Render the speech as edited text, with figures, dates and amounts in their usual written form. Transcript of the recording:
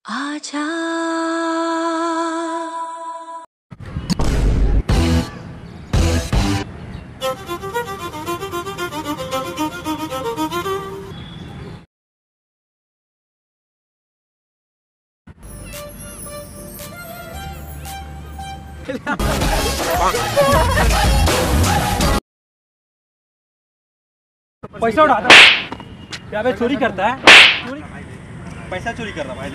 आजा पैसा उड़ाता क्या बे? चोरी करता है? पैसा चोरी कर रहा भाई।